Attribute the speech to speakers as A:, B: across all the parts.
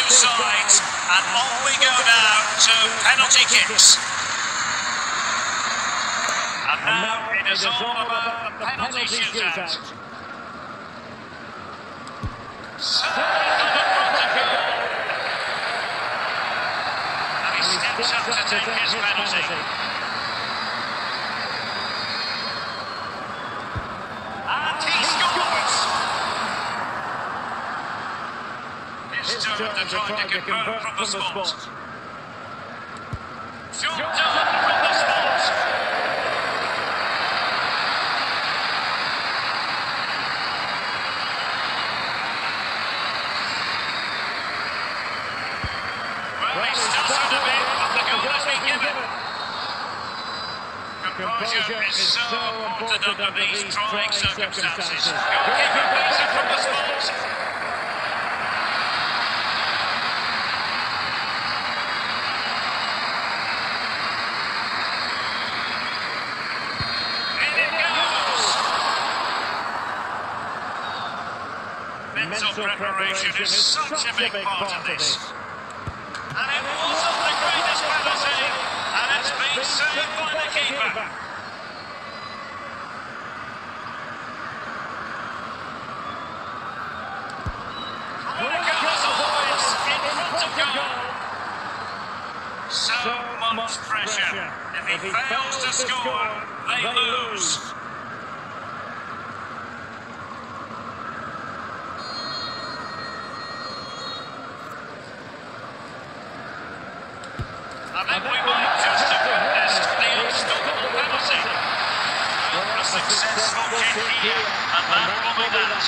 A: both sides, and on we go now to penalty kicks. And now it is all about the penalty shootout. Served on the front of goal. And he steps up to take his penalty. And he scores! His turn to try to convert from the spot. Shot down from the spot. Well, he stuttered a bit, but the goal has been given. Composure is so important under these trying circumstances. Goalkeeper plays it from the spot. Mental preparation is such a big part of this. And it wasn't the greatest penalty, and it's been saved by the keeper. Goes always in front of goal. So much pressure. If he fails to score, they lose. I think we might just have witnessed the unstoppable penalty. A successful kick here, and that will be that.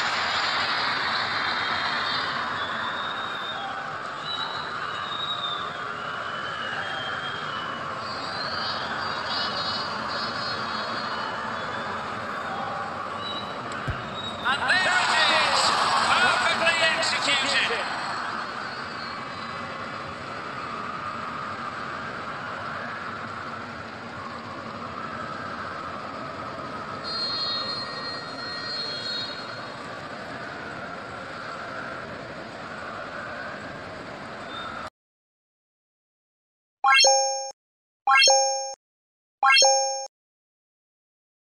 A: And there it is, perfectly executed.